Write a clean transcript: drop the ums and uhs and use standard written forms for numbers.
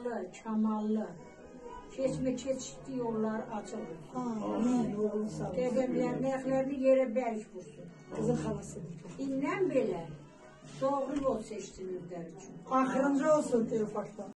uğurlu, kamallı, keçme-keçdi yollar açılır. Amin. Oğlum sağ olsun. Dedemlərin ayaqlarını yerə bərk vursun. Kızın halası. İndən belə doğru yol seçdin özləri üçün. Axırıncı olsun diye ufaktan.